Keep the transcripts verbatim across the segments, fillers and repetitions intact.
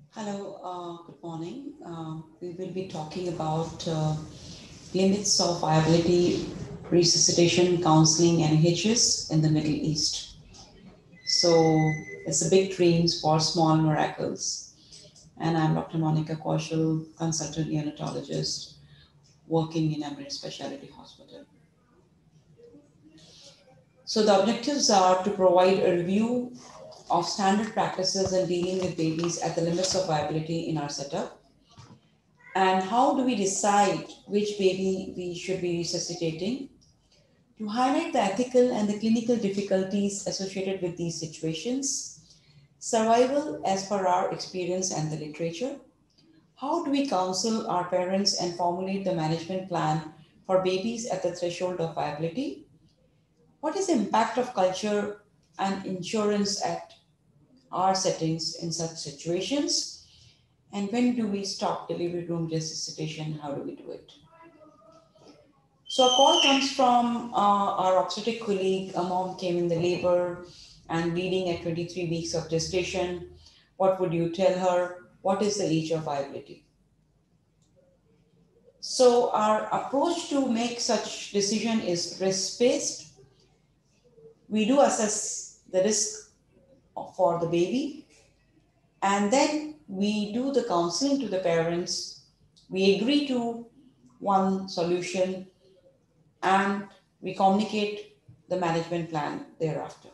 Hello, uh, good morning. Uh, we will be talking about uh, limits of viability, resuscitation, counseling, and hitches in the Middle East. So, it's a big dreams for small miracles. And I'm Doctor Monica Kaushal, consultant neonatologist working in Emirates Specialty Hospital. So, the objectives are to provide a review of standard practices in dealing with babies at the limits of viability in our setup. And how do we decide which baby we should be resuscitating? To highlight the ethical and the clinical difficulties associated with these situations, survival as per our experience and the literature. How do we counsel our parents and formulate the management plan for babies at the threshold of viability? What is the impact of culture and insurance at our settings in such situations? And when do we stop delivery room resuscitation? How do we do it? So a call comes from uh, our obstetric colleague. A mom came in the labor and bleeding at twenty-three weeks of gestation. What would you tell her? What is the age of viability? So our approach to make such decision is risk-based. We do assess the risk for the baby, and then we do the counseling to the parents. We agree to one solution and we communicate the management plan thereafter.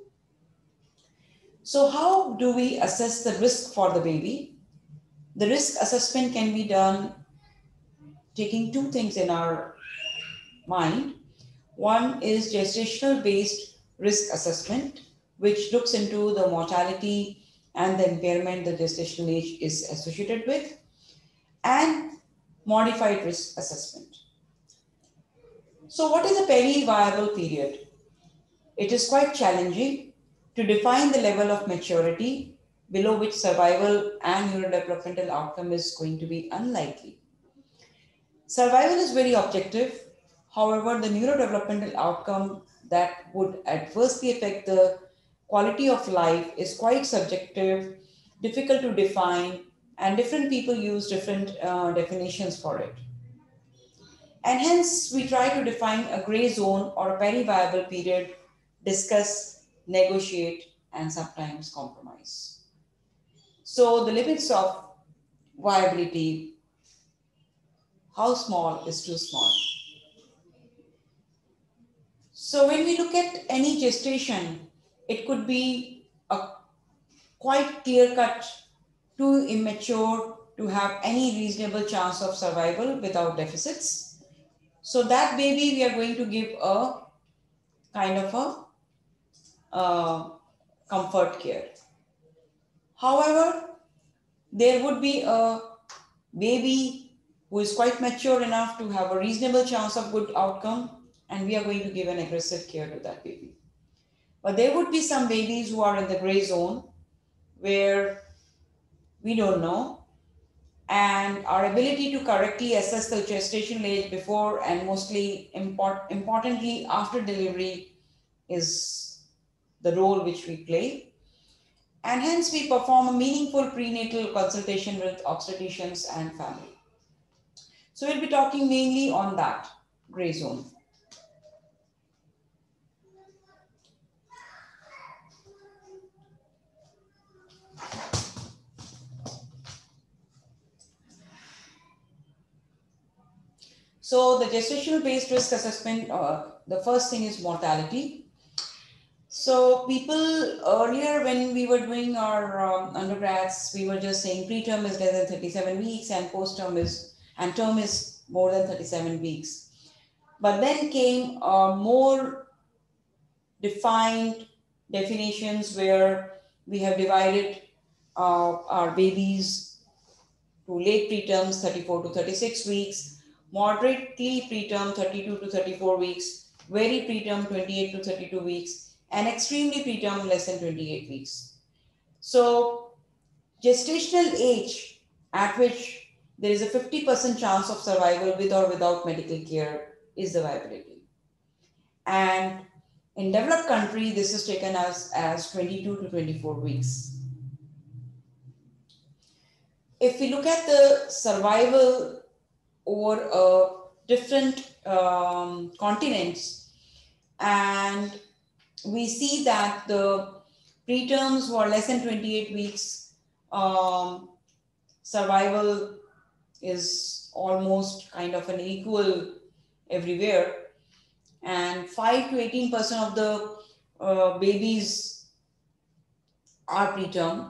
So, how do we assess the risk for the baby? The risk assessment can be done taking two things in our mind. One is gestational based risk assessment, which looks into the mortality and the impairment the gestational age is associated with, and modified risk assessment. So, what is a peri-viable period? It is quite challenging to define the level of maturity below which survival and neurodevelopmental outcome is going to be unlikely. Survival is very objective. However, the neurodevelopmental outcome that would adversely affect the quality of life is quite subjective, difficult to define, and different people use different uh, definitions for it. And hence, we try to define a gray zone or a peri-viable period, discuss, negotiate, and sometimes compromise. So, the limits of viability, how small is too small? So, when we look at any gestation, it could be a quite clear cut, too immature to have any reasonable chance of survival without deficits. So, that baby, we are going to give a kind of a uh, comfort care. However, there would be a baby who is quite mature enough to have a reasonable chance of good outcome, and we are going to give an aggressive care to that baby. But there would be some babies who are in the gray zone where we don't know, and our ability to correctly assess the gestational age before and mostly import, importantly after delivery is the role which we play. And hence we perform a meaningful prenatal consultation with obstetricians and family. So we'll be talking mainly on that gray zone. So the gestational based risk assessment, uh, the first thing is mortality. So people earlier when we were doing our um, undergrads, we were just saying preterm is less than thirty-seven weeks and postterm is, and term is more than thirty-seven weeks. But then came uh, more defined definitions where we have divided uh, our babies to late preterms thirty-four to thirty-six weeks, moderately preterm thirty-two to thirty-four weeks, very preterm twenty-eight to thirty-two weeks, and extremely preterm less than twenty-eight weeks. So gestational age at which there is a fifty percent chance of survival with or without medical care is the viability. And in developed country, this is taken as, as twenty-two to twenty-four weeks. If we look at the survival over uh, different um, continents, and we see that the preterms were less than twenty-eight weeks, um, survival is almost kind of an equal everywhere, and five to eighteen percent of the uh, babies are preterm.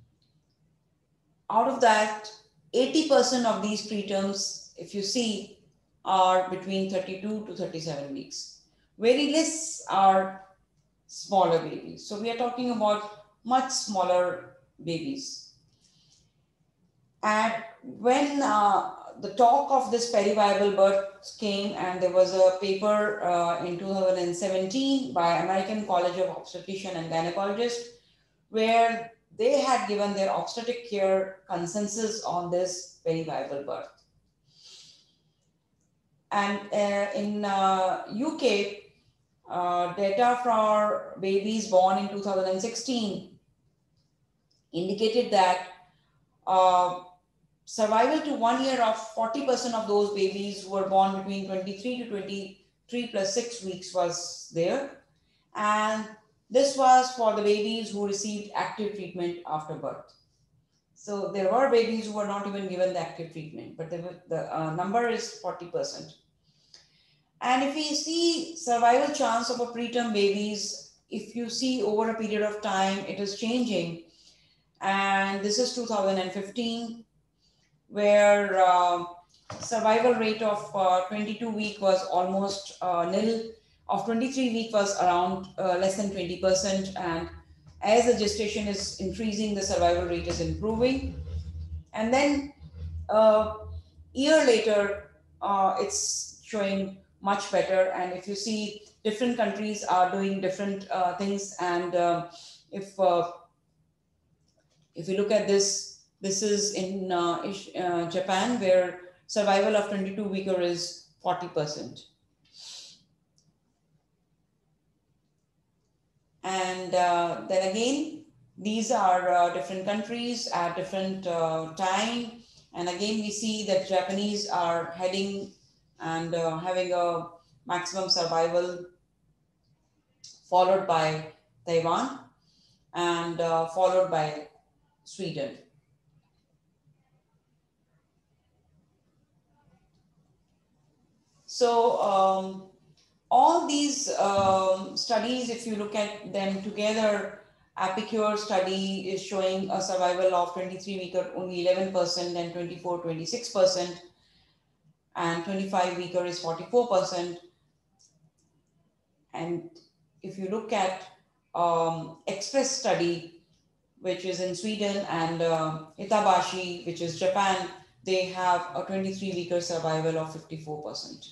Out of that, eighty percent of these preterms, if you see, are between thirty-two to thirty-seven weeks. Very less are smaller babies. So we are talking about much smaller babies. And when uh, the talk of this periviable birth came, and there was a paper uh, in two thousand seventeen by American College of Obstetrician and Gynecologists, where they had given their obstetric care consensus on this periviable birth. And uh, in uh, U K, uh, data for babies born in two thousand sixteen indicated that uh, survival to one year of forty percent of those babies who were born between twenty-three to twenty-three plus six weeks was there. And this was for the babies who received active treatment after birth. So there were babies who were not even given the active treatment, but the, the uh, number is forty percent. And if we see survival chance of a preterm babies, if you see over a period of time, it is changing. And this is two thousand fifteen, where uh, survival rate of uh, twenty-two week was almost uh, nil, of twenty-three week was around uh, less than twenty percent. And as the gestation is increasing, the survival rate is improving. And then a uh, year later, uh, it's showing much better. And if you see, different countries are doing different uh, things. And uh, if uh, if you look at this, this is in uh, uh, Japan, where survival of twenty-two weeker is forty percent. And uh, then again, these are uh, different countries at different uh, time. And again, we see that Japanese are heading and uh, having a maximum survival, followed by Taiwan, and uh, followed by Sweden. So um, all these um, studies, if you look at them together, Apicure study is showing a survival of twenty-three weeker only eleven percent, and twenty-four, twenty-six percent, and twenty-five weeker is forty-four percent. And if you look at um, Express study, which is in Sweden, and uh, Itabashi, which is Japan, they have a twenty-three weeker survival of fifty-four percent.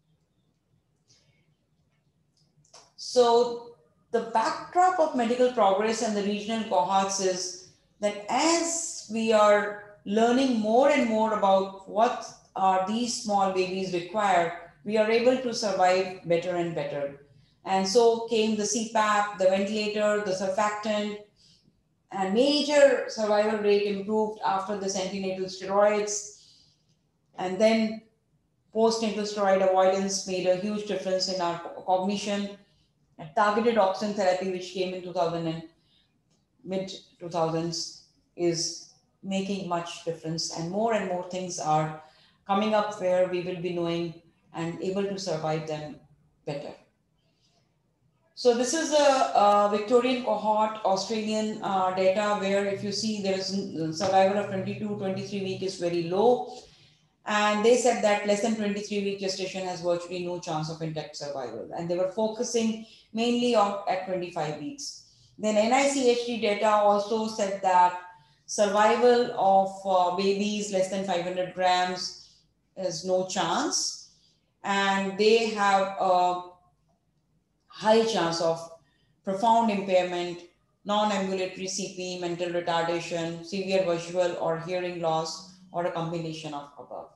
So the backdrop of medical progress and the regional cohorts is that as we are learning more and more about what are these small babies require, we are able to survive better and better. And so came the C PAP, the ventilator, the surfactant, and major survival rate improved after the antenatal steroids. And then postnatal steroid avoidance made a huge difference in our cognition. And targeted oxygen therapy, which came in two thousand and mid two thousands, is making much difference. And more and more things are coming up where we will be knowing and able to survive them better. So this is a, a Victorian cohort, Australian uh, data, where if you see there is survival of twenty-two, twenty-three week is very low. And they said that less than twenty-three week gestation has virtually no chance of intact survival. And they were focusing mainly on at twenty-five weeks. Then N I C H D data also said that survival of uh, babies less than five hundred grams is no chance. And they have a high chance of profound impairment, non-ambulatory C P, mental retardation, severe visual or hearing loss, or a combination of above.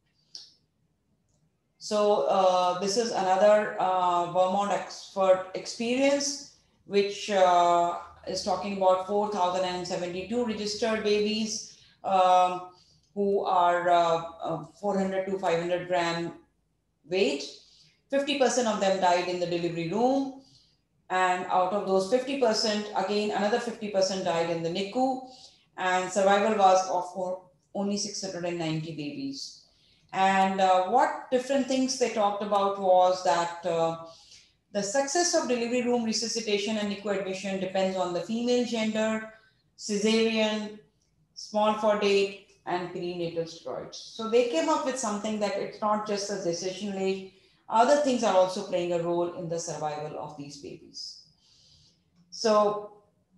So uh, this is another uh, Vermont expert experience, which uh, is talking about four thousand seventy-two registered babies. Um, who are uh, uh, four hundred to five hundred gram weight. fifty percent of them died in the delivery room. And out of those fifty percent, again, another fifty percent died in the N I C U. And survival was of only six hundred ninety babies. And uh, what different things they talked about was that uh, the success of delivery room resuscitation and N I C U admission depends on the female gender, cesarean, small for date, and perinatal steroids. So they came up with something that it's not just a decision age, other things are also playing a role in the survival of these babies. So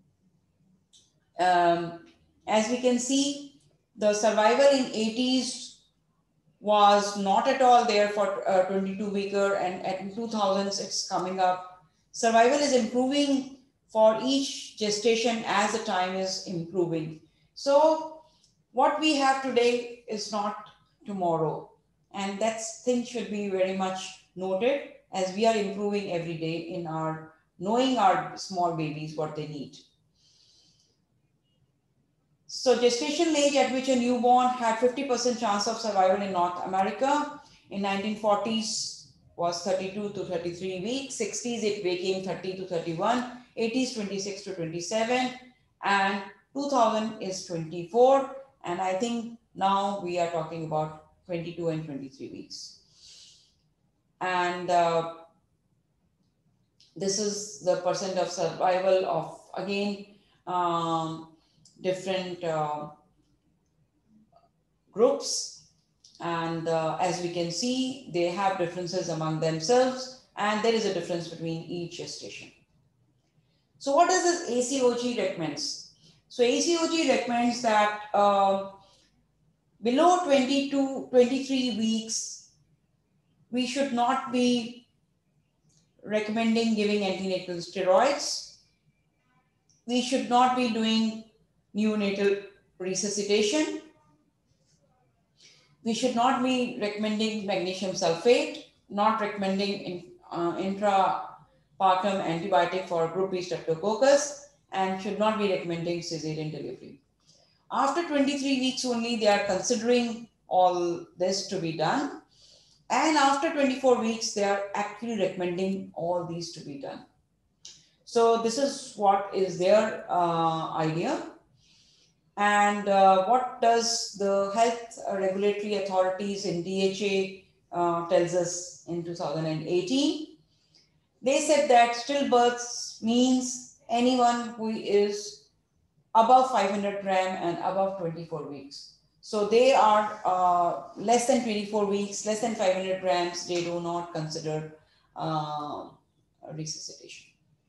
um, as we can see, the survival in eighties was not at all there for uh, twenty-two weeker, and at two thousands it's coming up. Survival is improving for each gestation as the time is improving. So what we have today is not tomorrow, and that thing should be very much noted as we are improving every day in our knowing our small babies what they need. So gestation age at which a newborn had fifty percent chance of survival in North America in nineteen forties was thirty-two to thirty-three weeks, sixties it became thirty to thirty-one, eighties twenty-six to twenty-seven, and two thousand is twenty-four, and I think now we are talking about twenty-two and twenty-three weeks. And uh, this is the percent of survival of, again, um, different uh, groups, and uh, as we can see, they have differences among themselves, and there is a difference between each gestation. So what does this A C O G recommends? So A C O G recommends that uh, below twenty-two, twenty-three weeks, we should not be recommending giving antenatal steroids. We should not be doing neonatal resuscitation. We should not be recommending magnesium sulfate, not recommending in, uh, intrapartum antibiotic for group B streptococcus, and should not be recommending cesarean delivery. After twenty-three weeks only, they are considering all this to be done. And after twenty-four weeks, they are actually recommending all these to be done. So this is what is their uh, idea. And uh, what does the health regulatory authorities in D H A uh, tells us in two thousand eighteen? They said that stillbirths means anyone who is above five hundred gram and above twenty-four weeks. So they are uh, less than twenty-four weeks, less than five hundred grams, they do not consider uh, resuscitation.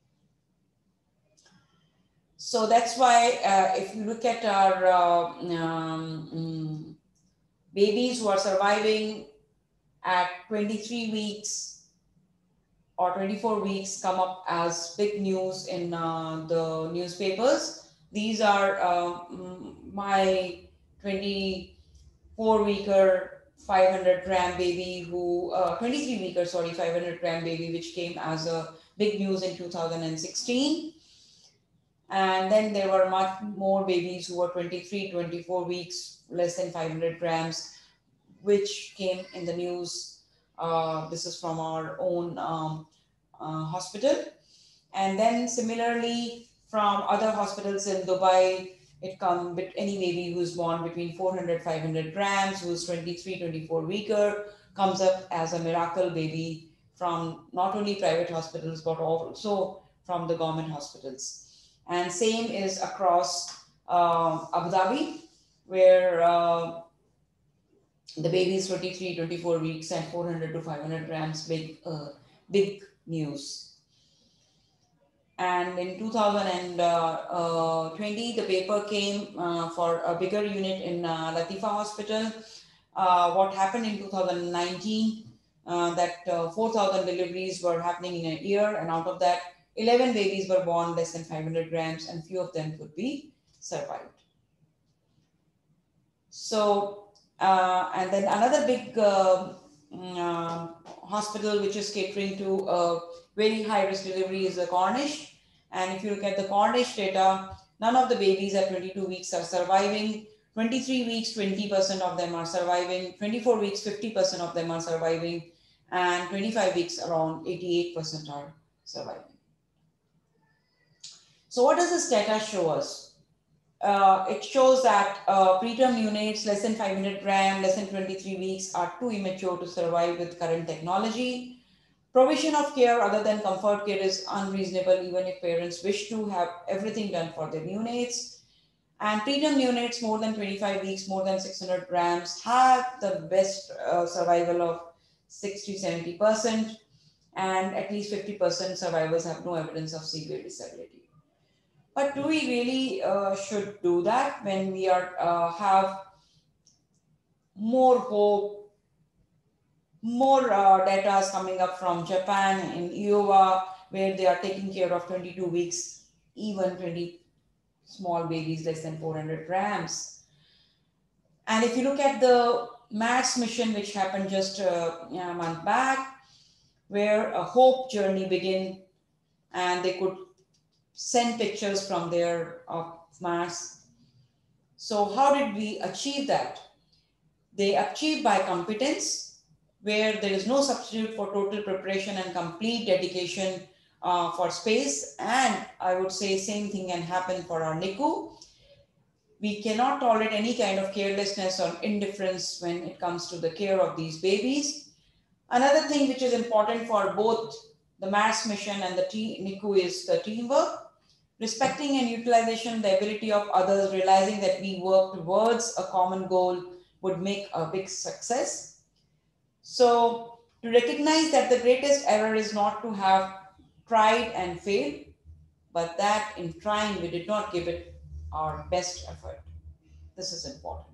So that's why uh, if you look at our uh, um, um, babies who are surviving at twenty-three weeks or twenty-four weeks come up as big news in uh, the newspapers. These are uh, my twenty-four weeker five hundred gram baby who, uh, twenty-three weeker, sorry, five hundred gram baby, which came as a big news in two thousand sixteen. And then there were much more babies who were twenty-three, twenty-four weeks, less than five hundred grams, which came in the news. Uh, this is from our own um, uh, hospital. And then similarly, from other hospitals in Dubai, it comes with any baby who's born between four hundred, five hundred grams, who's twenty-three, twenty-four weeker, comes up as a miracle baby from not only private hospitals, but also from the government hospitals. And same is across uh, Abu Dhabi, where uh, the baby is twenty-three, twenty-four weeks and four hundred to five hundred grams, big, uh, big news. And in two thousand twenty, the paper came uh, for a bigger unit in uh, Latifa Hospital. Uh, what happened in two thousand nineteen, uh, that uh, four thousand deliveries were happening in a year, and out of that, eleven babies were born less than five hundred grams, and few of them could be survived. So, uh, and then another big uh, uh, hospital which is catering to a very high risk delivery is the Cornish. And if you look at the Cornish data, none of the babies at twenty-two weeks are surviving. twenty-three weeks, twenty percent of them are surviving. twenty-four weeks, fifty percent of them are surviving. And twenty-five weeks, around eighty-eight percent are surviving. So what does this data show us? Uh, it shows that uh, preterm neonates less than five hundred gram, less than twenty-three weeks are too immature to survive with current technology. Provision of care other than comfort care is unreasonable even if parents wish to have everything done for their neonates. And preterm neonates more than twenty-five weeks, more than six hundred grams have the best uh, survival of sixty to seventy percent, and at least fifty percent survivors have no evidence of severe disability. But do we really uh, should do that when we are uh, have more hope, more uh, data is coming up from Japan and Iowa, where they are taking care of twenty-two weeks, even twenty small babies less than four hundred grams. And if you look at the MATS mission, which happened just uh, a month back, where a hope journey began, and they could send pictures from their uh, MATS. So how did we achieve that? They achieved by competence, where there is no substitute for total preparation and complete dedication uh, for space. And I would say same thing can happen for our N I C U. We cannot tolerate any kind of carelessness or indifference when it comes to the care of these babies. Another thing which is important for both the MATS mission and the N I C U is the teamwork. Respecting and utilization the ability of others, realizing that we work towards a common goal would make a big success. So to recognize that the greatest error is not to have tried and failed, but that in trying we did not give it our best effort. This is important.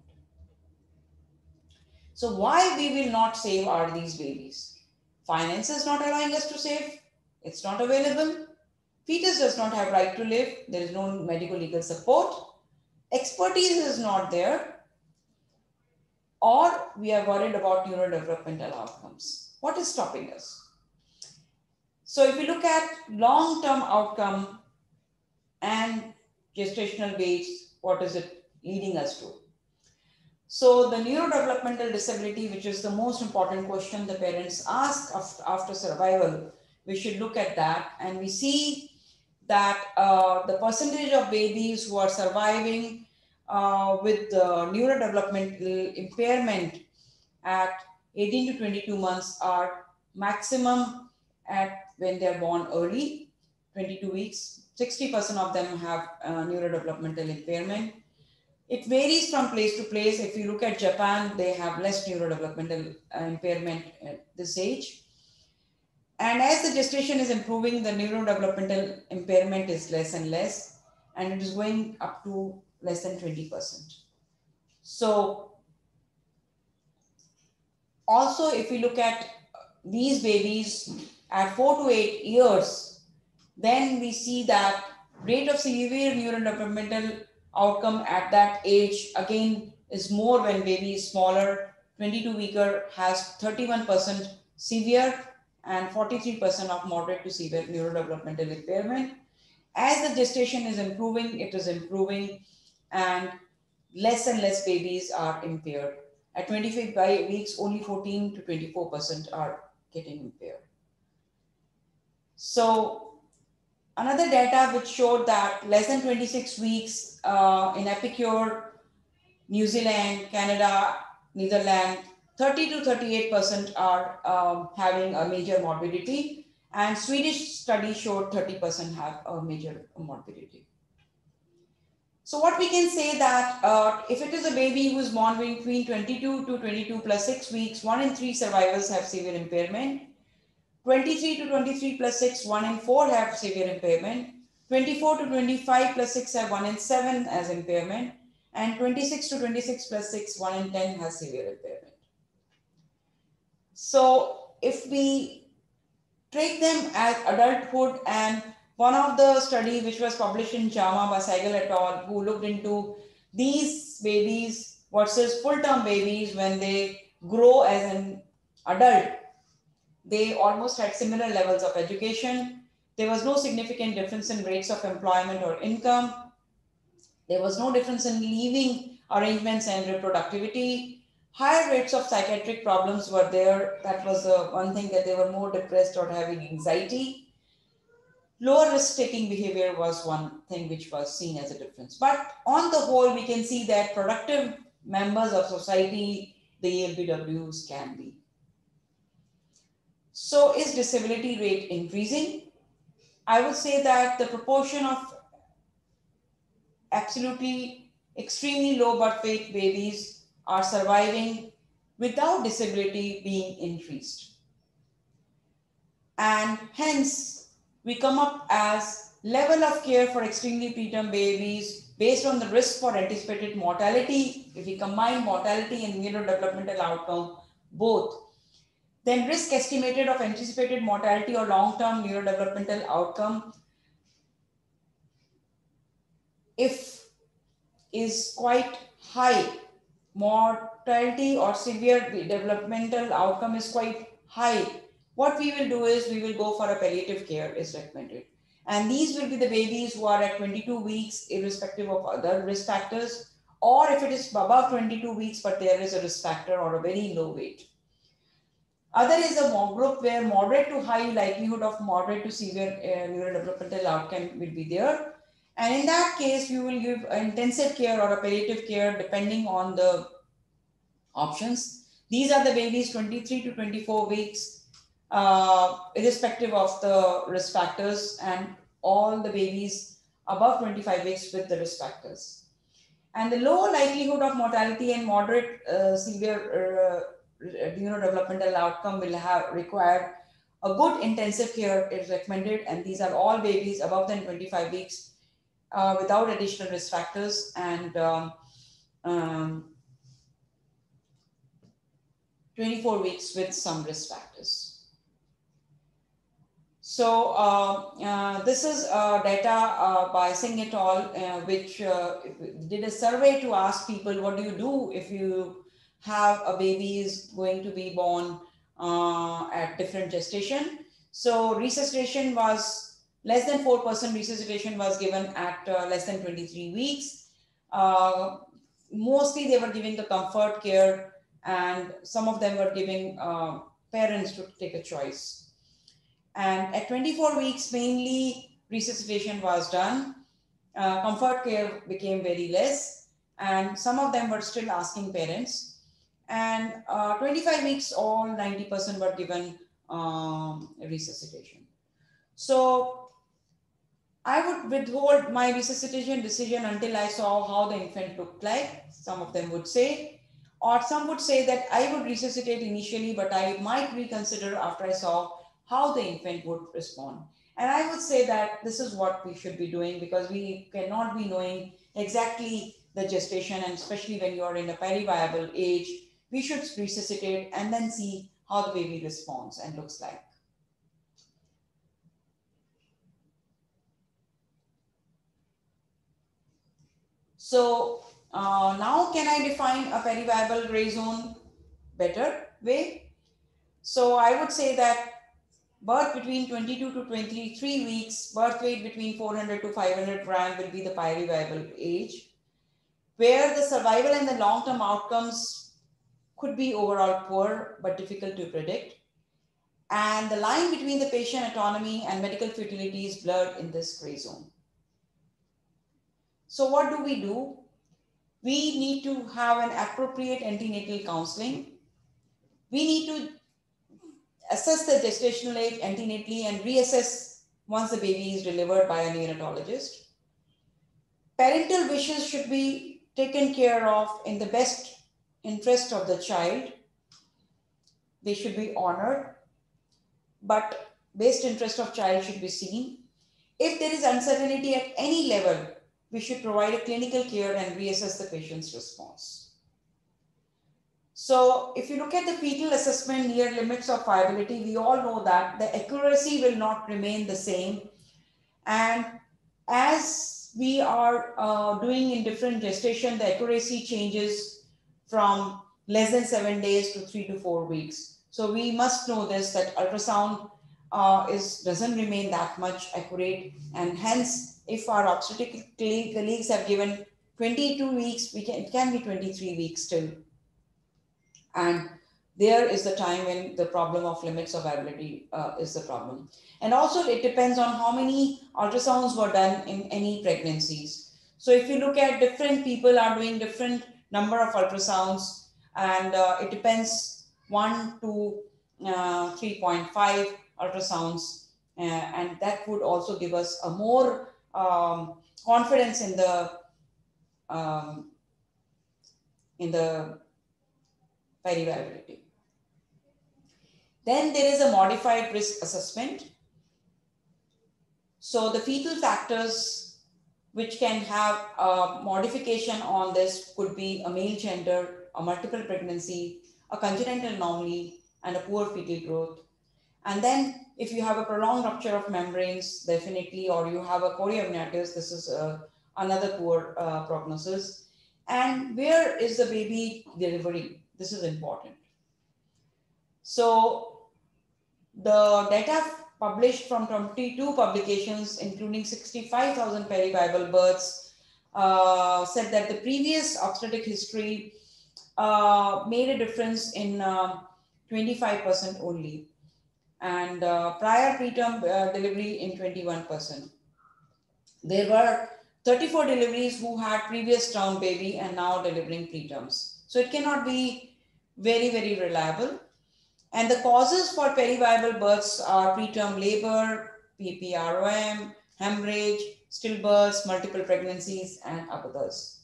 So why we will not save are these babies? Finance not allowing us to save. It's not available. Fetus does not have right to live. There is no medical legal support. Expertise is not there. Or we are worried about neurodevelopmental outcomes. What is stopping us? So if we look at long-term outcome and gestational age, what is it leading us to? So the neurodevelopmental disability, which is the most important question the parents ask after survival, we should look at that, and we see that uh, the percentage of babies who are surviving uh, with uh, neurodevelopmental impairment at eighteen to twenty-two months are maximum at when they're born early, twenty-two weeks. sixty percent of them have uh, neurodevelopmental impairment. It varies from place to place. If you look at Japan, they have less neurodevelopmental uh, impairment at this age. And as the gestation is improving, the neurodevelopmental impairment is less and less, and it is going up to less than twenty percent. So also, if we look at these babies at four to eight years, then we see that rate of severe neurodevelopmental outcome at that age again is more when baby is smaller. twenty-two weeker has thirty-one percent severe and forty-three percent of moderate to severe neurodevelopmental impairment. As the gestation is improving, it is improving, and less and less babies are impaired. At twenty-five weeks, only fourteen to twenty-four percent are getting impaired. So another data which showed that less than twenty-six weeks uh, in Epicure, New Zealand, Canada, Netherlands, thirty to thirty-eight percent are um, having a major morbidity, and Swedish study showed thirty percent have a major morbidity. So what we can say that uh, if it is a baby who is born between twenty-two to twenty-two plus six weeks, one in three survivors have severe impairment. twenty-three to twenty-three plus six, one in four have severe impairment. twenty-four to twenty-five plus six have one in seven as impairment. And twenty-six to twenty-six plus six, one in ten has severe impairment. So if we take them as adulthood, and one of the study which was published in JAMA by Sehgal et al., who looked into these babies versus full-term babies when they grow as an adult, they almost had similar levels of education. There was no significant difference in rates of employment or income. There was no difference in leaving arrangements and reproductivity. Higher rates of psychiatric problems were there. That was uh, one thing, that they were more depressed or having anxiety. Lower risk taking behavior was one thing which was seen as a difference. But on the whole, we can see that productive members of society, the E L B Ws can be. So is disability rate increasing? I would say that the proportion of absolutely extremely low birth weight babies are surviving without disability being increased. And hence, we come up as level of care for extremely preterm babies based on the risk for anticipated mortality. If we combine mortality and neurodevelopmental outcome, both, then risk estimated of anticipated mortality or long-term neurodevelopmental outcome, if is quite high, mortality or severe developmental outcome is quite high, what we will do is we will go for a palliative care is recommended. And these will be the babies who are at twenty-two weeks, irrespective of other risk factors, or if it is above twenty-two weeks, but there is a risk factor or a very low weight. Other is a group where moderate to high likelihood of moderate to severe uh, neurodevelopmental outcome will be there. And in that case, you will give intensive care or a palliative care depending on the options. These are the babies twenty-three to twenty-four weeks, uh, irrespective of the risk factors, and all the babies above twenty-five weeks with the risk factors. And the low likelihood of mortality and moderate uh, severe uh, neurodevelopmental outcome will have require a good intensive care is recommended, and these are all babies above than twenty-five weeks uh, without additional risk factors, and um, um, twenty-four weeks with some risk factors. So uh, uh, this is uh, data uh, by Singh et al, uh, which uh, did a survey to ask people, what do you do if you have a baby is going to be born uh, at different gestation? So resuscitation was less than four percent resuscitation was given at uh, less than twenty-three weeks. Uh, mostly they were giving the comfort care, and some of them were giving uh, parents to take a choice. And at twenty-four weeks, mainly resuscitation was done. Uh, comfort care became very less, and some of them were still asking parents. And uh, twenty-five weeks, all ninety percent were given um, resuscitation. So I would withhold my resuscitation decision until I saw how the infant looked like, some of them would say. Or some would say that I would resuscitate initially, but I might reconsider after I saw how the infant would respond. And I would say that this is what we should be doing, because we cannot be knowing exactly the gestation, and especially when you're in a peri-viable age, we should resuscitate and then see how the baby responds and looks like. So uh, now can I define a peri-viable gray zone better way? So I would say that birth between twenty-two to twenty-three weeks, birth weight between four hundred to five hundred gram will be the peri-viable age, where the survival and the long-term outcomes could be overall poor but difficult to predict. And the line between the patient autonomy and medical futility is blurred in this gray zone. So what do we do? We need to have an appropriate antenatal counseling. We need to assess the gestational age antenatally and reassess once the baby is delivered by a neonatologist. Parental wishes should be taken care of in the best interest of the child. They should be honored, but best interest of child should be seen. If there is uncertainty at any level, we should provide a clinical care and reassess the patient's response. So if you look at the fetal assessment near limits of viability, we all know that the accuracy will not remain the same. And as we are uh, doing in different gestation, the accuracy changes from less than seven days to three to four weeks. So we must know this, that ultrasound uh, is, doesn't remain that much accurate. And hence, if our obstetric colleagues have given twenty-two weeks, we can, it can be twenty-three weeks still. And there is the time when the problem of limits of viability uh, is the problem. And also it depends on how many ultrasounds were done in any pregnancies. So if you look at different people are doing different number of ultrasounds, and uh, it depends one to uh, three point five ultrasounds, uh, and that would also give us a more um, confidence in the um, in the periviability. Then there is a modified risk assessment. So the fetal factors which can have a modification on this could be a male gender, a multiple pregnancy, a congenital anomaly, and a poor fetal growth. And then if you have a prolonged rupture of membranes, definitely, or you have a chorioamnitis, this is uh, another poor uh, prognosis. And where is the baby delivering? This is important. So the data published from twenty-two publications, including sixty-five thousand periviable births, uh, said that the previous obstetric history uh, made a difference in uh, twenty-five percent only, and uh, prior preterm uh, delivery in twenty-one percent. There were thirty-four deliveries who had previous term baby and now delivering preterms. So it cannot be very, very reliable. And the causes for periviable births are preterm labor, P P R O M, hemorrhage, stillbirths, multiple pregnancies, and others.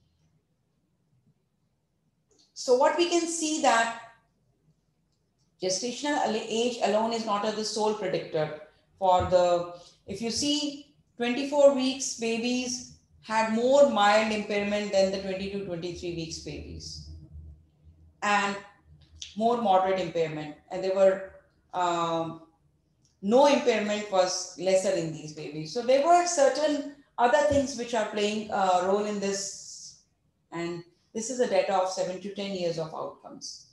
So what we can see that gestational age alone is not the sole predictor for the, if you see twenty-four weeks babies had more mild impairment than the twenty-two, twenty-three weeks babies, and more moderate impairment, and there were um, no impairment was lesser in these babies. So there were certain other things which are playing a role in this, and this is the data of seven to ten years of outcomes.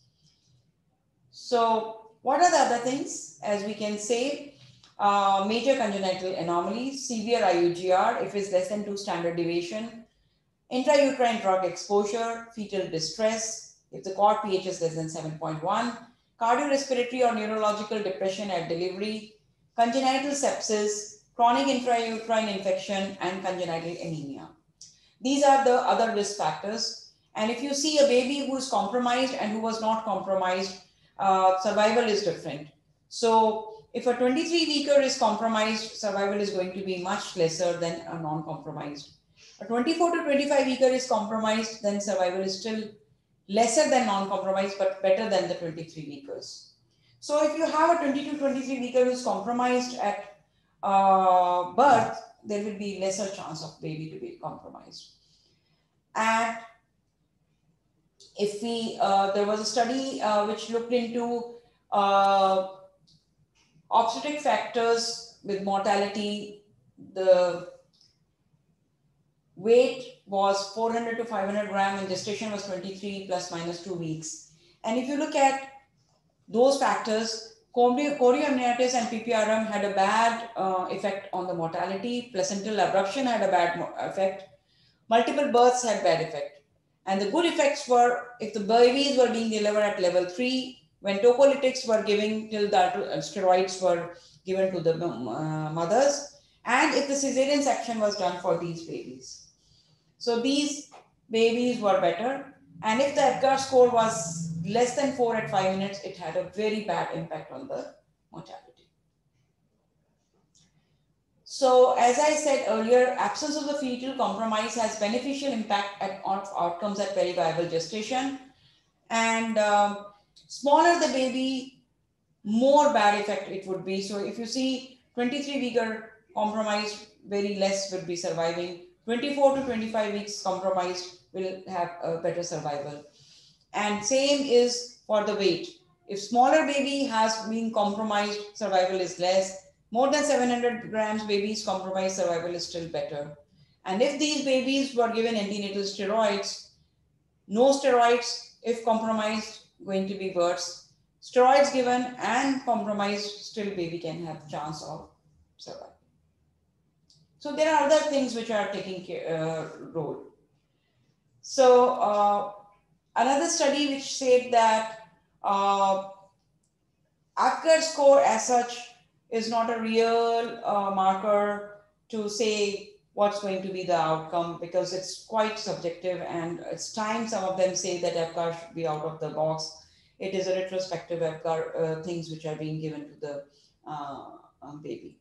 So what are the other things? As we can say, uh, major congenital anomalies, severe I U G R if it's less than two standard deviation, intrauterine drug exposure, fetal distress, if the cord pH is less than seven point one, cardiorespiratory or neurological depression at delivery, congenital sepsis, chronic intrauterine infection, and congenital anemia. These are the other risk factors. And if you see a baby who is compromised and who was not compromised, uh, survival is different. So if a twenty-three weeker is compromised, survival is going to be much lesser than a non-compromised. A twenty-four to twenty-five weeker is compromised, then survival is still lesser than non-compromised, but better than the twenty-three weekers. So if you have a twenty-two, twenty-three weeker who is compromised at uh, birth, there will be lesser chance of baby to be compromised. And if we, uh, there was a study uh, which looked into uh, obstetric factors with mortality. The weight was four hundred to five hundred gram and gestation was twenty-three plus minus two weeks. And if you look at those factors, chorioamnitis and P P R M had a bad uh, effect on the mortality. Placental abruption had a bad effect. Multiple births had bad effect. And the good effects were if the babies were being delivered at level three, when tocolytics were given till that steroids were given to the uh, mothers, and if the cesarean section was done for these babies. So these babies were better. And if the Apgar score was less than four at five minutes, it had a very bad impact on the mortality. So as I said earlier, absence of the fetal compromise has beneficial impact at, on outcomes at periviable gestation. And um, smaller the baby, more bad effect it would be. So if you see twenty-three weeker compromised, very less would be surviving. twenty-four to twenty-five weeks compromised will have a better survival. And same is for the weight. If smaller baby has been compromised, survival is less. More than seven hundred grams babies compromised, survival is still better. And if these babies were given antenatal steroids, no steroids, if compromised, going to be worse. Steroids given and compromised, still baby can have chance of survival. So there are other things which are taking care, uh, role. So uh, another study which said that uh, Apgar score as such is not a real uh, marker to say what's going to be the outcome, because it's quite subjective, and it's time some of them say that Apgar should be out of the box. It is a retrospective Apgar uh, things which are being given to the uh, um, baby.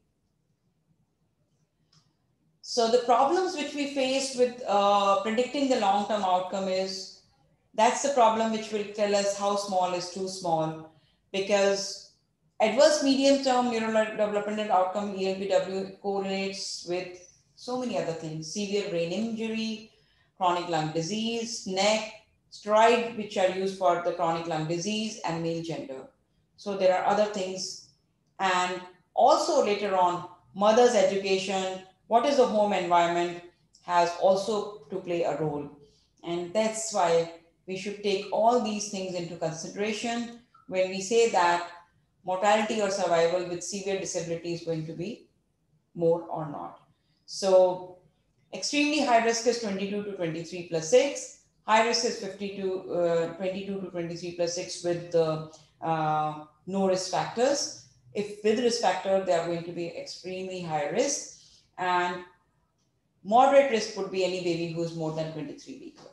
So the problems which we face with uh, predicting the long-term outcome is, that's the problem which will tell us how small is too small, because adverse medium-term neurodevelopmental outcome E L B W correlates with so many other things: severe brain injury, chronic lung disease, neck, steroid which are used for the chronic lung disease, and male gender. So there are other things, and also later on mother's education, what is the home environment, has also to play a role. And that's why we should take all these things into consideration when we say that mortality or survival with severe disability is going to be more or not. So extremely high risk is twenty-two to twenty-three plus six. High risk is fifty-two, uh, twenty-two to twenty-three plus six with the uh, no risk factors. If with risk factor, they are going to be extremely high risk. And moderate risk would be any baby who is more than twenty-three weeks.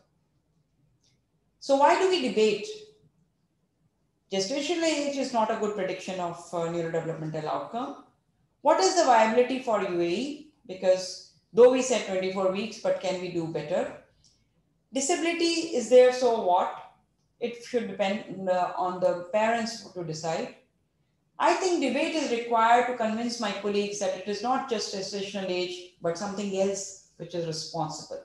So why do we debate? Gestational age is not a good prediction of uh, neurodevelopmental outcome. What is the viability for U A E? Because though we said twenty-four weeks, but can we do better? Disability is there, so what? It should depend uh, on the parents to decide. I think debate is required to convince my colleagues that it is not just gestational age, but something else which is responsible.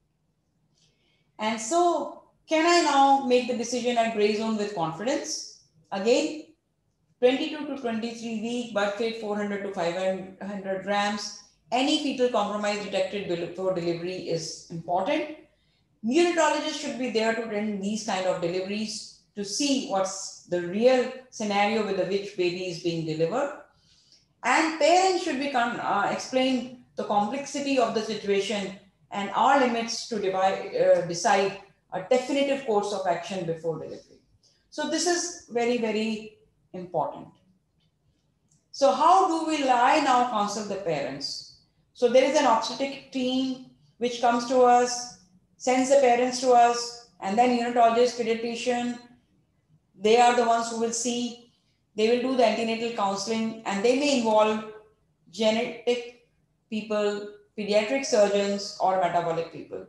And so, can I now make the decision at gray zone with confidence? Again, twenty-two to twenty-three week, birth weight four hundred to five hundred grams. Any fetal compromise detected before delivery is important. Neonatologists should be there to run these kind of deliveries to see what's the real scenario with which baby is being delivered. And parents should be uh, explain the complexity of the situation and our limits to divide, uh, decide a definitive course of action before delivery. So this is very, very important. So how do we I now counsel the parents? So there is an obstetric team which comes to us, sends the parents to us, and then neonatologist, pediatrician, they are the ones who will see, they will do the antenatal counseling, and they may involve genetic people, pediatric surgeons, or metabolic people.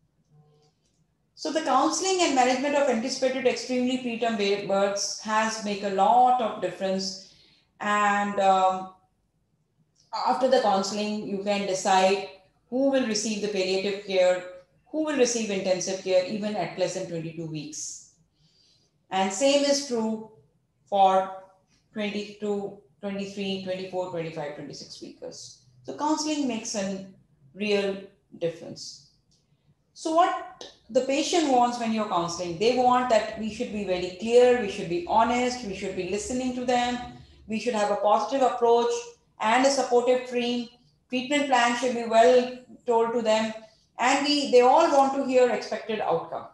So the counseling and management of anticipated extremely preterm births has make a lot of difference. And um, after the counseling, you can decide who will receive the palliative care, who will receive intensive care even at less than twenty-two weeks. And same is true for twenty-two, twenty-three, twenty-four, twenty-five, twenty-six weekers. So counseling makes a real difference. So what the patient wants when you're counseling, they want that we should be very clear, we should be honest, we should be listening to them, we should have a positive approach and a supportive team. Treatment plan should be well told to them, and we, they all want to hear expected outcome.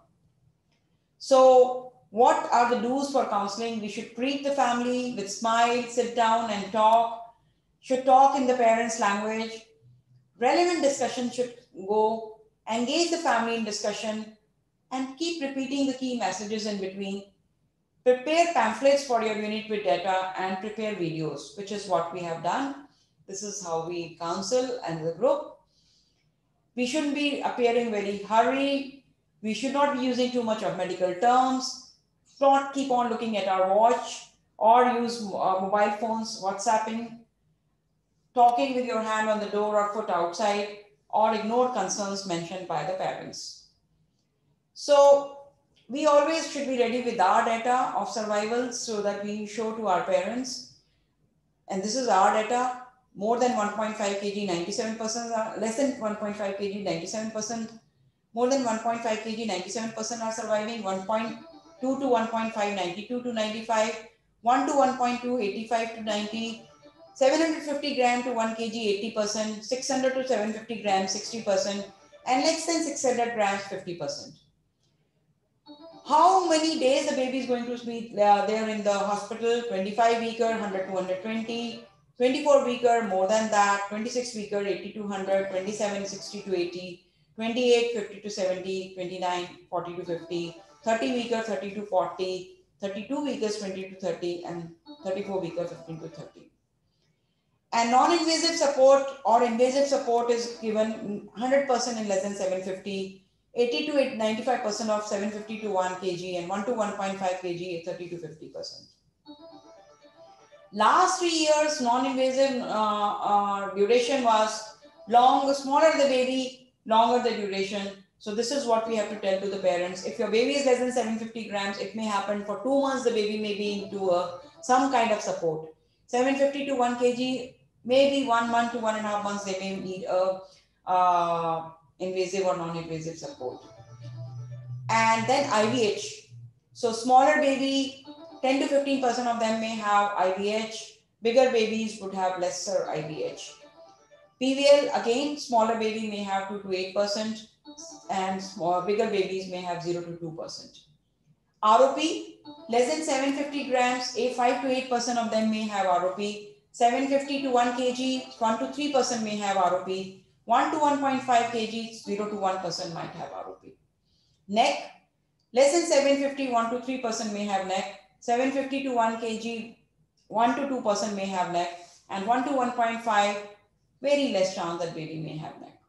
So what are the do's for counseling? We should treat the family with smile, sit down and talk, should talk in the parents' language. Relevant discussion should go, engage the family in discussion, and keep repeating the key messages in between. Prepare pamphlets for your unit with data and prepare videos, which is what we have done. This is how we counsel and the group. We shouldn't be appearing very hurried. We should not be using too much of medical terms. Not keep on looking at our watch or use uh, mobile phones, WhatsApping, talking with your hand on the door or foot outside, or ignore concerns mentioned by the parents. So we always should be ready with our data of survival so that we show to our parents. And this is our data. More than one point five kilograms, ninety-seven percent, are, less than one point five kilograms, ninety-seven percent, more than one point five kilograms, ninety-seven percent are surviving, one point two to one point five, ninety-two to ninety-five, one to one point two, eighty-five to ninety, seven hundred fifty grams to one kilogram, eighty percent, six hundred to seven hundred fifty grams, sixty percent, and less than six hundred grams, fifty percent. How many days the baby is going to be uh, there in the hospital? twenty-five weeker, one hundred to one hundred twenty, twenty-four weeker, more than that, twenty-six weeker, eighty to one hundred, twenty-seven, sixty to eighty, twenty-eight, fifty to seventy, twenty-nine, forty to fifty, thirty weeker, thirty to forty, thirty-two weekers, twenty to thirty, and thirty-four weeker, fifteen to thirty. And non-invasive support or invasive support is given one hundred percent in less than seven fifty, eighty to ninety-five percent of seven fifty to one kilogram, and one to one point five kilograms, thirty to fifty percent. Last three years, non-invasive uh, uh, duration was long, smaller the baby, longer the duration. So this is what we have to tell to the parents. If your baby is less than seven hundred fifty grams, it may happen for two months, the baby may be into a, some kind of support. seven hundred fifty to one kilogram, maybe one month to one and a half months, they may need a uh, invasive or non-invasive support. And then I V H. So smaller baby, ten to fifteen percent of them may have I V H. Bigger babies would have lesser I V H. P V L, again, smaller baby may have two to eight percent and small, bigger babies may have zero to two percent. R O P, less than seven hundred fifty grams, a five to eight percent of them may have R O P. seven hundred fifty to one kilogram, one to three percent may have R O P. one to one point five kilograms, zero to one percent might have R O P. Neck, less than seven hundred fifty, one to three percent may have neck. seven hundred fifty to one kilogram, one to two percent may have neck. And one to one point five, very less chance that baby may have neck.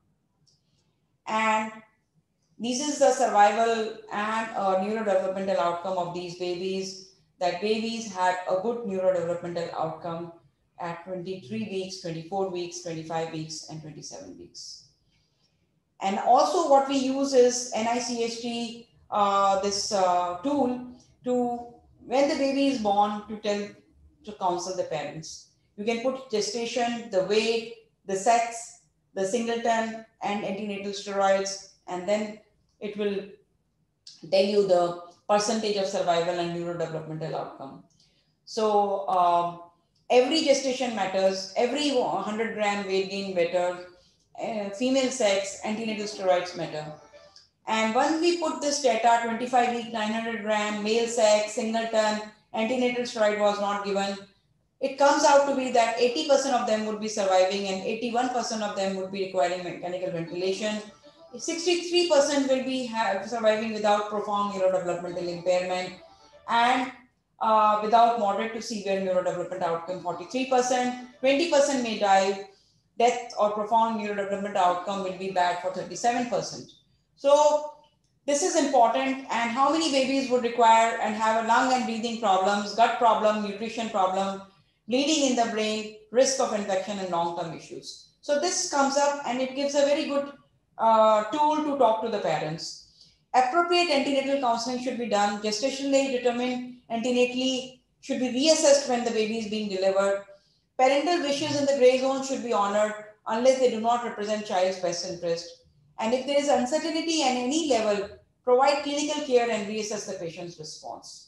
And this is the survival and uh, neurodevelopmental outcome of these babies, that babies had a good neurodevelopmental outcome at twenty-three weeks, twenty-four weeks, twenty-five weeks, and twenty-seven weeks. And also what we use is N I C H T, uh, this uh, tool to, when the baby is born, to tell, to counsel the parents. You can put gestation, the weight, the sex, the singleton, and antenatal steroids, and then it will tell you the percentage of survival and neurodevelopmental outcome. So um, every gestation matters, every one hundred gram weight gain better, uh, female sex, antenatal steroids matter. And once we put this data, twenty-five week, nine hundred gram, male sex, singleton, antenatal steroid was not given, it comes out to be that eighty percent of them would be surviving and eighty-one percent of them would be requiring mechanical ventilation. sixty-three percent will be have, surviving without profound neurodevelopmental impairment, and uh, without moderate to severe neurodevelopment outcome, forty-three percent. twenty percent may die. Death or profound neurodevelopmental outcome will be bad for thirty-seven percent. So this is important. And how many babies would require and have a lung and breathing problems, gut problem, nutrition problem, bleeding in the brain, risk of infection, and long-term issues. So this comes up and it gives a very good uh, tool to talk to the parents. Appropriate antenatal counseling should be done. Gestationally determined antenatally should be reassessed when the baby is being delivered. Parental wishes in the gray zone should be honored unless they do not represent child's best interest. And if there is uncertainty at any level, provide clinical care and reassess the patient's response.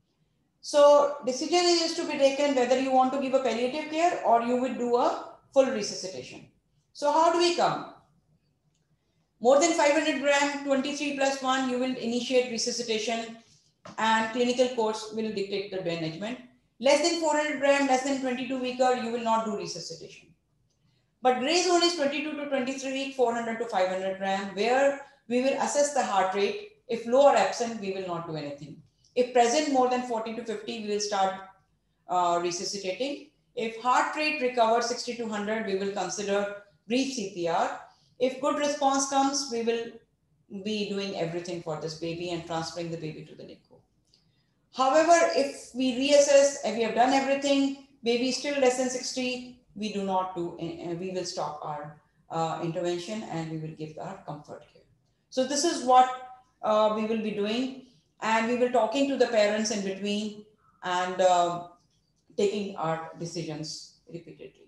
So decision is to be taken whether you want to give a palliative care or you will do a full resuscitation. So how do we come? More than five hundred gram, twenty-three plus one, you will initiate resuscitation and clinical course will dictate the management. Less than four hundred gram, less than twenty-two weeker, you will not do resuscitation. But gray zone is twenty-two to twenty-three week, four hundred to five hundred gram, where we will assess the heart rate. If low or absent, we will not do anything. If present more than forty to fifty, we will start uh, resuscitating. If heart rate recovers sixty to one hundred, we will consider brief C P R. If good response comes, we will be doing everything for this baby and transferring the baby to the N I C U. However, if we reassess and we have done everything, baby is still less than sixty, we do not do, and we will stop our uh, intervention and we will give our comfort care. So this is what uh, we will be doing, and we will talking to the parents in between and uh, taking our decisions repeatedly.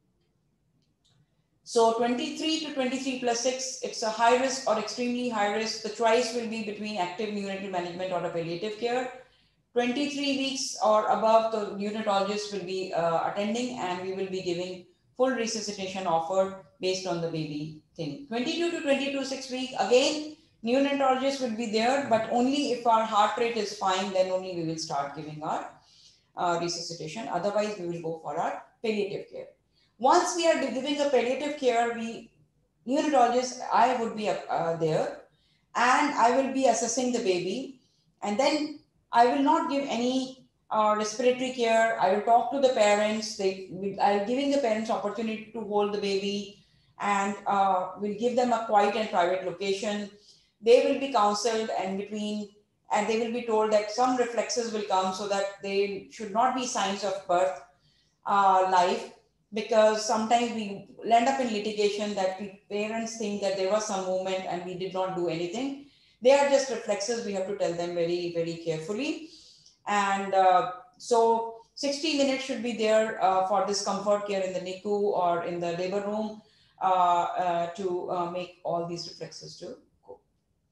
So twenty-three to twenty-three plus six, it's a high risk or extremely high risk. The choice will be between active neonatal management or a palliative care. twenty-three weeks or above, the neonatologist will be uh, attending and we will be giving full resuscitation offer based on the baby thing. twenty-two to twenty-two, six week, again, Neonatologist will be there, but only if our heart rate is fine, then only we will start giving our uh, resuscitation. Otherwise, we will go for our palliative care. Once we are giving a palliative care, we neonatologist, I would be uh, there, and I will be assessing the baby, and then I will not give any uh, respiratory care. I will talk to the parents. They, I'll giving the parents opportunity to hold the baby, and uh, we'll give them a quiet and private location. They will be counseled, and between and they will be told that some reflexes will come, so that they should not be signs of birth uh, life, because sometimes we land up in litigation that we, parents think that there was some movement and we did not do anything. They are just reflexes. We have to tell them very, very carefully. And uh, so sixty minutes should be there uh, for this comfort care in the N I C U or in the labor room uh, uh, to uh, make all these reflexes to go.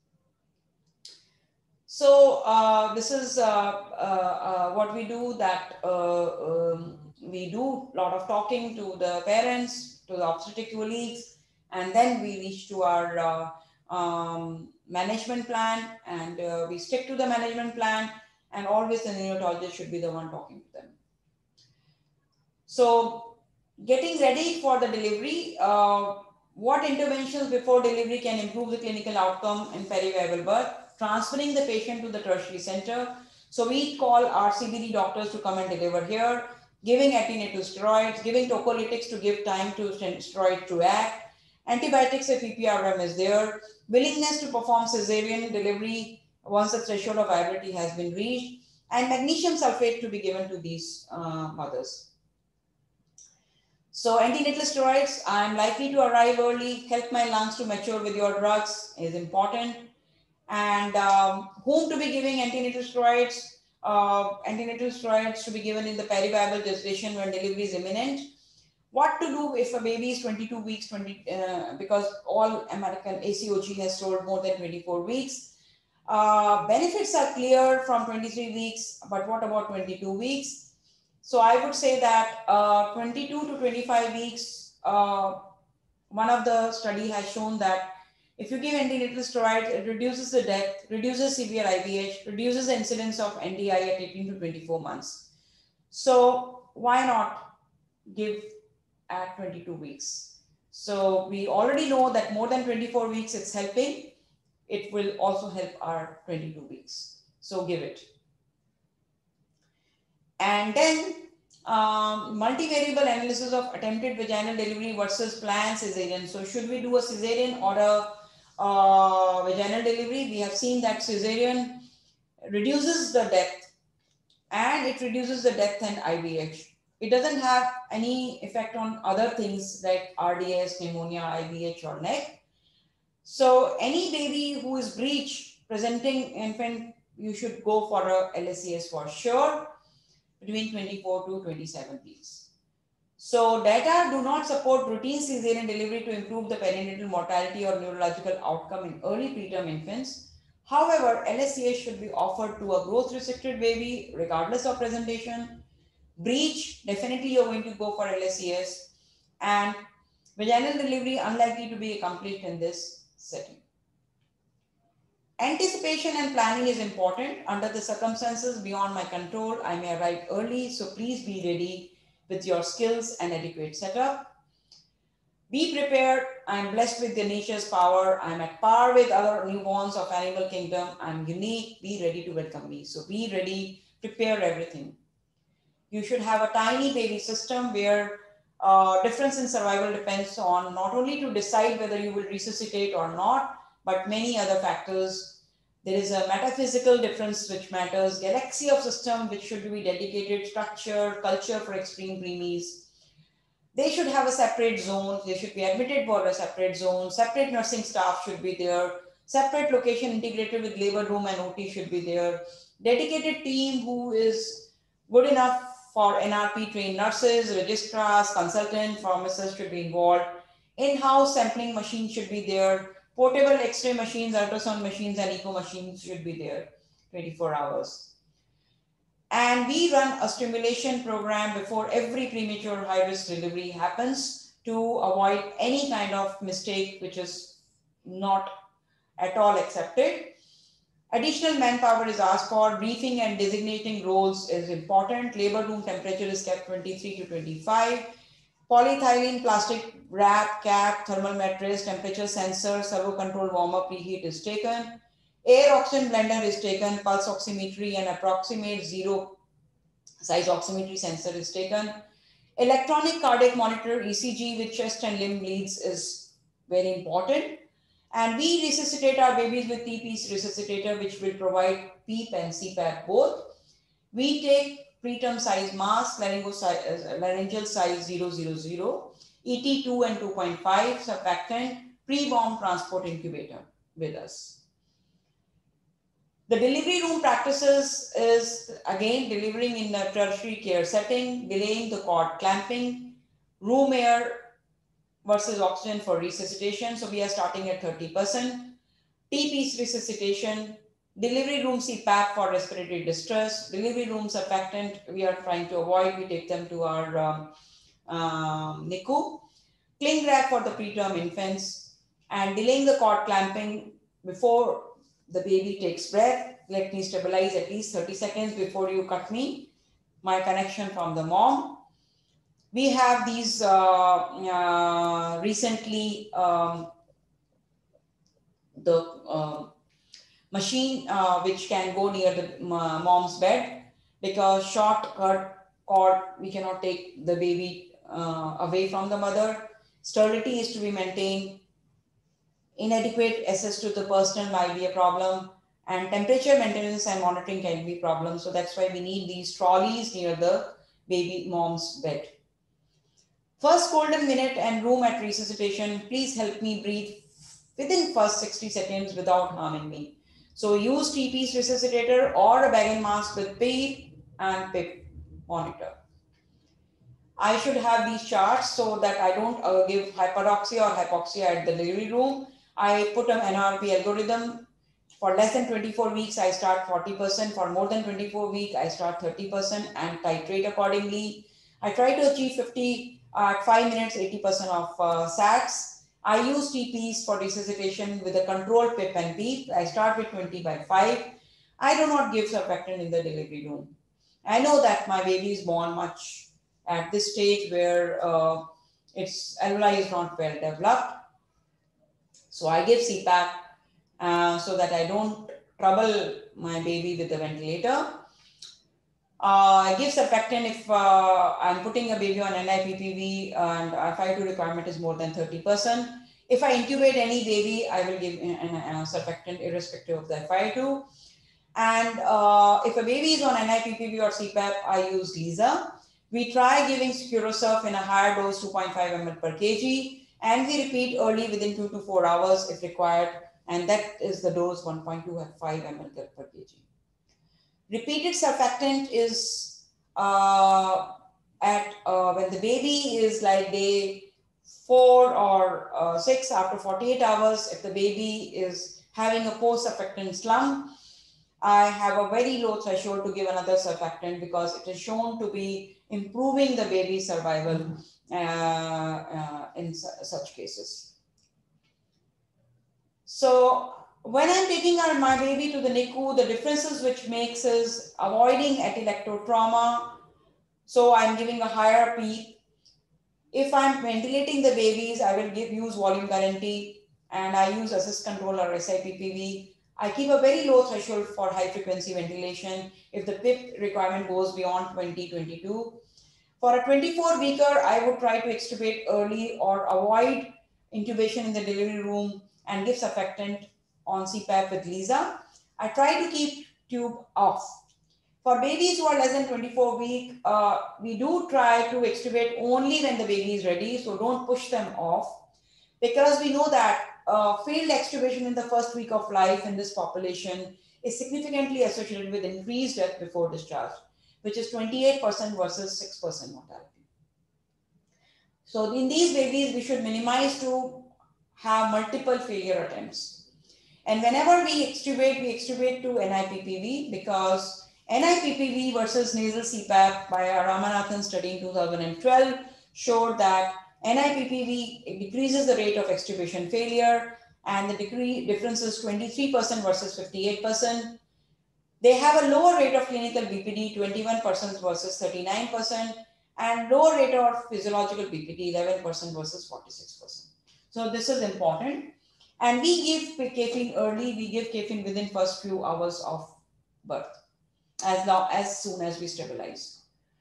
So uh, this is uh, uh, uh, what we do, that uh, um, we do a lot of talking to the parents, to the obstetric colleagues, and then we reach to our uh, um, management plan, and uh, we stick to the management plan, and always the neonatologist should be the one talking to them. So getting ready for the delivery, uh, what interventions before delivery can improve the clinical outcome in periviable birth? Transferring the patient to the tertiary center. So we call our C B D doctors to come and deliver here, giving antenatal steroids, giving tocolytics to give time to steroid to act, antibiotics if P P R M is there, willingness to perform cesarean delivery once the threshold of viability has been reached, and magnesium sulfate to be given to these uh, mothers. So antenatal steroids, I'm likely to arrive early, help my lungs to mature with your drugs is important. And um, whom to be giving antenatal steroids? Uh, antenatal steroids to be given in the periviable gestation when delivery is imminent. What to do if a baby is twenty-two weeks, twenty, uh, because all American A C O G has told more than twenty-four weeks. Uh, benefits are clear from twenty-three weeks, but what about twenty-two weeks? So I would say that uh, twenty-two to twenty-five weeks, uh, one of the study has shown that if you give antenatal steroids, it reduces the death, reduces severe I V H, reduces the incidence of N D I at eighteen to twenty-four months. So why not give at twenty-two weeks? So we already know that more than twenty-four weeks it's helping. It will also help our twenty-two weeks. So give it. And then um, multivariable analysis of attempted vaginal delivery versus planned cesarean. So should we do a cesarean or a uh, vaginal delivery? We have seen that cesarean reduces the death, and it reduces the death and I V H. It doesn't have any effect on other things like R D S, pneumonia, I V H or neck. So any baby who is breech presenting infant, you should go for a L S C S for sure, between twenty-four to twenty-seven weeks. So data do not support routine cesarean delivery to improve the perinatal mortality or neurological outcome in early preterm infants. However, L S C S should be offered to a growth restricted baby regardless of presentation. Breech, definitely you're going to go for L S C S, and vaginal delivery unlikely to be accomplished in this setting. Anticipation and planning is important. Under the circumstances beyond my control, I may arrive early, so please be ready with your skills and adequate setup. Be prepared. I'm blessed with the nature's power. I'm at par with other newborns of animal kingdom. I'm unique. Be ready to welcome me. So be ready, prepare everything. You should have a tiny baby system where uh, difference in survival depends on not only to decide whether you will resuscitate or not, but many other factors. There is a metaphysical difference which matters, galaxy of system which should be dedicated, structure, culture for extreme preemies. They should have a separate zone. They should be admitted for a separate zone. Separate nursing staff should be there. Separate location integrated with labor room and O T should be there. Dedicated team who is good enough for N R P trained nurses, registrars, consultant, pharmacists should be involved. In-house sampling machine should be there. Portable X-ray machines, ultrasound machines, and echo machines should be there twenty-four hours. And we run a stimulation program before every premature high-risk delivery happens to avoid any kind of mistake which is not at all accepted. Additional manpower is asked for. Briefing and designating roles is important. Labor room temperature is kept twenty-three to twenty-five. Polyethylene plastic wrap, cap, thermal mattress, temperature sensor, servo control warmer, preheat is taken. Air oxygen blender is taken. Pulse oximetry and approximate zero size oximetry sensor is taken. Electronic cardiac monitor, E C G with chest and limb bleeds is very important. And we resuscitate our babies with T-piece resuscitator, which will provide PEEP and C PAP both. We take preterm size mask, laryngeal size, laryngeal size zero zero zero, E T two and two point five, surfactant, pre-warm transport incubator with us. The delivery room practices is again delivering in a tertiary care setting, delaying the cord clamping, room air versus oxygen for resuscitation. So we are starting at thirty percent. T-piece resuscitation, delivery room C PAP for respiratory distress, delivery room surfactant we are trying to avoid, we take them to our um, um, N I C U. Cling wrap for the preterm infants, and delaying the cord clamping before the baby takes breath. Let me stabilize at least thirty seconds before you cut me. My connection from the mom. We have these uh, uh, recently um, the uh, machine uh, which can go near the uh, mom's bed, because short cut cord we cannot take the baby uh, away from the mother. Sterility is to be maintained. Inadequate access to the personal might be a problem, and temperature maintenance and monitoring can be problems. So that's why we need these trolleys near the baby mom's bed. First golden minute and room at resuscitation. Please help me breathe within first sixty seconds without harming me. So use T-piece resuscitator or a bag and mask with PEEP and PIP monitor. I should have these charts so that I don't uh, give hyperoxia or hypoxia at the delivery room. I put an N R P algorithm. For less than twenty-four weeks, I start forty percent. For more than twenty-four weeks, I start thirty percent and titrate accordingly. I try to achieve fifty at five minutes, eighty percent of uh, S A Ts. I use T-piece for resuscitation with a controlled PIP and PEEP. I start with twenty by five. I do not give surfactant in the delivery room. I know that my baby is born much at this stage where uh, its alveoli is not well developed. So I give C PAP uh, so that I don't trouble my baby with the ventilator. Uh, I give surfactant if uh, I'm putting a baby on N I P P V and F I two requirement is more than thirty percent. If I intubate any baby, I will give an, an, a surfactant irrespective of the F I two. And uh, if a baby is on N I P P V or C PAP, I use Lisa. We try giving Securosurf in a higher dose, two point five milliliters per kg, and we repeat early within two to four hours if required, and that is the dose one point two five milliliters per kg. Repeated surfactant is uh, at uh, when the baby is like day four or uh, six after forty-eight hours. If the baby is having a post-surfactant slump, I have a very low threshold to give another surfactant because it is shown to be improving the baby's survival uh, uh, in su such cases. So when I'm taking our, my baby to the N I C U, the differences which makes is avoiding epileptotrauma. So I'm giving a higher PEEP. If I'm ventilating the babies, I will give use volume guarantee, and I use assist control or S I P P V. I keep a very low threshold for high frequency ventilation if the PIP requirement goes beyond twenty, twenty-two. For a twenty-four weeker, I would try to extubate early or avoid intubation in the delivery room and give surfactant on C PAP with Lisa. I try to keep tube off. For babies who are less than twenty-four weeks, uh, we do try to extubate only when the baby is ready, so don't push them off, because we know that uh, failed extubation in the first week of life in this population is significantly associated with increased death before discharge, which is twenty-eight percent versus six percent mortality. So in these babies, we should minimize to have multiple failure attempts. And whenever we extubate, we extubate to N I P P V, because N I P P V versus nasal C PAP by a Ramanathan study in two thousand twelve showed that N I P P V decreases the rate of extubation failure, and the degree difference is twenty-three percent versus fifty-eight percent. They have a lower rate of clinical B P D, twenty-one percent versus thirty-nine percent, and lower rate of physiological B P D, eleven percent versus forty-six percent. So this is important. And we give caffeine early, we give caffeine within first few hours of birth, as long as soon as we stabilize.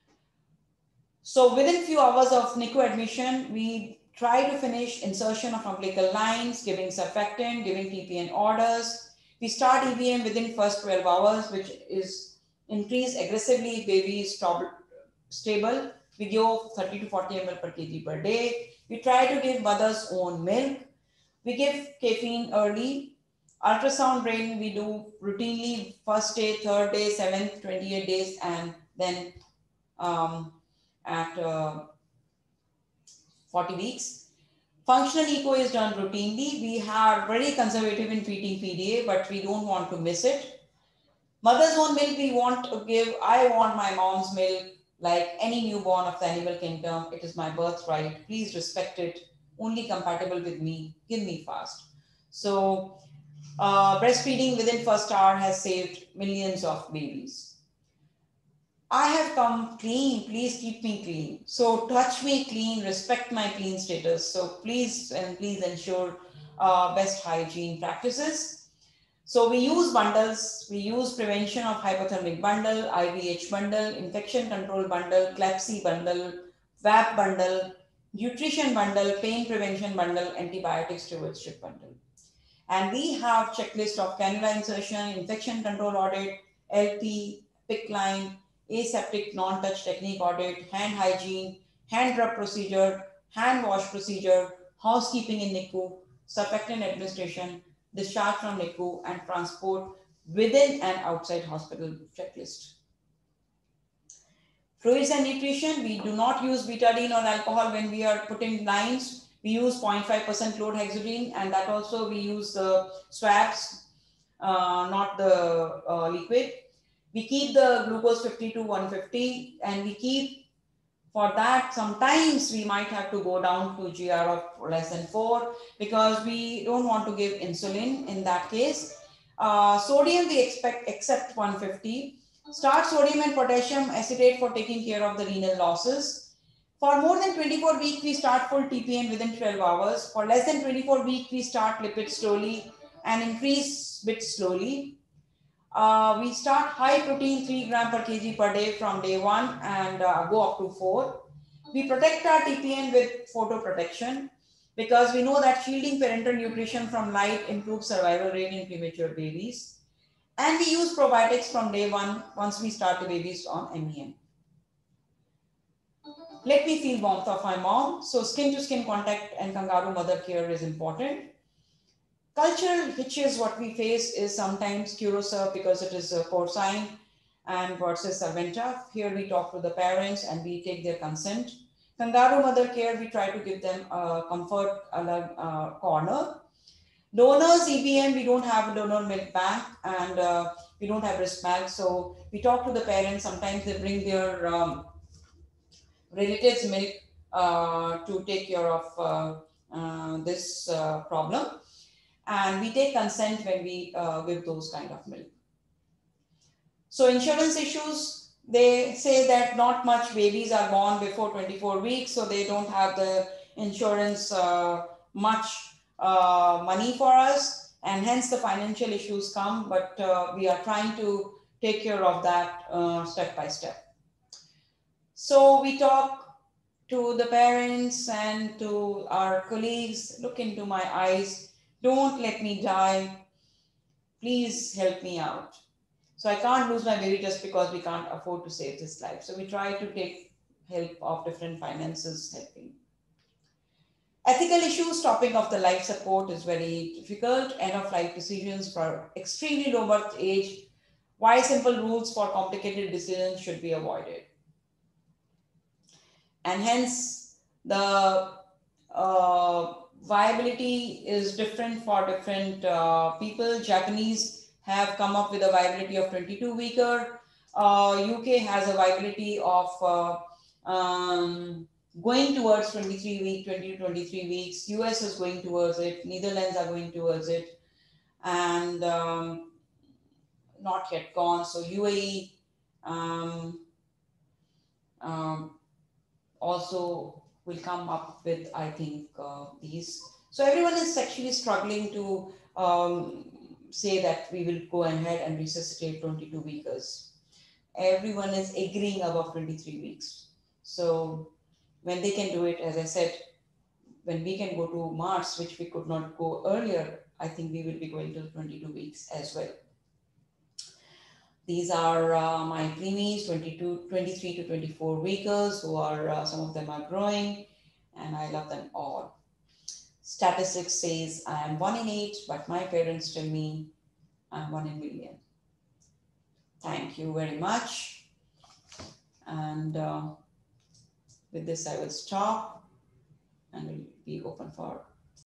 So within few hours of N I C U admission, we try to finish insertion of umbilical lines, giving surfactant, giving T P N orders. We start E V M within first twelve hours, which is increased aggressively if baby is stable. We give thirty to forty milliliters per kg per day. We try to give mother's own milk. We give caffeine early. Ultrasound brain we do routinely first day, third day, seventh, twenty-eight days, and then um, at uh, forty weeks. Functional echo is done routinely. We are very conservative in treating P D A, but we don't want to miss it. Mother's own milk we want to give. I want my mom's milk like any newborn of the animal kingdom. It is my birthright. Please respect it. Only compatible with me. Give me fast. So uh, breastfeeding within first hour has saved millions of babies. I have come clean, please keep me clean. So touch me clean, respect my clean status. So please and please ensure uh, best hygiene practices. So we use bundles, we use prevention of hypothermic bundle, I V H bundle, infection control bundle, CLABSI bundle, V A P bundle, nutrition bundle, pain prevention bundle, antibiotic stewardship bundle. And we have checklist of cannula insertion, infection control audit, L P, P I C C line, aseptic non-touch technique audit, hand hygiene, hand rub procedure, hand wash procedure, housekeeping in N I C U, surfactant administration, discharge from N I C U, and transport within and outside hospital checklist. Fluids and nutrition, we do not use betadine or alcohol when we are putting lines. We use zero point five percent chlorhexidine, and that also we use the swabs, uh, not the uh, liquid. We keep the glucose fifty to one fifty, and we keep, for that, sometimes we might have to go down to G R of less than four because we don't want to give insulin in that case. Uh, sodium we expect except one fifty. Start sodium and potassium acetate for taking care of the renal losses. For more than twenty-four weeks, we start full T P N within twelve hours. For less than twenty-four weeks, we start lipids slowly and increase bit slowly. Uh, we start high protein three gram per kg per day from day one and uh, go up to four. We protect our T P N with photoprotection because we know that shielding parental nutrition from light improves survival rate in premature babies. And we use probiotics from day one once we start the babies on M E M. Let me feel warmth of my mom. So skin to skin contact and kangaroo mother care is important. Cultural hitches what we face is sometimes Curacao because it is a porcine and versus Serventa. Here we talk to the parents and we take their consent. Kangaroo mother care, we try to give them a comfort uh, corner. Donors, E V M, we don't have a donor milk bank and uh, we don't have breast milk. So we talk to the parents. Sometimes they bring their um, relatives' milk uh, to take care of uh, uh, this uh, problem. And we take consent when we uh, give those kind of milk. So insurance issues, they say that not much babies are born before twenty-four weeks, so they don't have the insurance uh, much uh, money for us, and hence the financial issues come, but uh, we are trying to take care of that uh, step by step. So we talk to the parents and to our colleagues, look into my eyes, don't let me die, please help me out. So I can't lose my baby just because we can't afford to save this life. So we try to take help of different finances helping. Ethical issues, stopping of the life support is very difficult. End of life decisions for extremely low birth age. Why simple rules for complicated decisions should be avoided. And hence the uh, viability is different for different uh, people. Japanese have come up with a viability of twenty-two weeker. Uh, U K has a viability of uh, um, going towards twenty-three week, twenty to twenty-three weeks. U S is going towards it. Netherlands are going towards it, and um, not yet gone. So U A E um, um, also will come up with, I think, uh, these. So everyone is actually struggling to um, say that we will go ahead and resuscitate twenty-two weekers. Everyone is agreeing above twenty-three weeks. So when they can do it, as I said, when we can go to Mars, which we could not go earlier, I think we will be going to twenty-two weeks as well. These are uh, my preemies, twenty-two, twenty-three to twenty-four weekers, who are, uh, some of them are growing, and I love them all. Statistics says I am one in eight, but my parents tell me I'm one in a million. Thank you very much. And uh, with this, I will stop and will be open for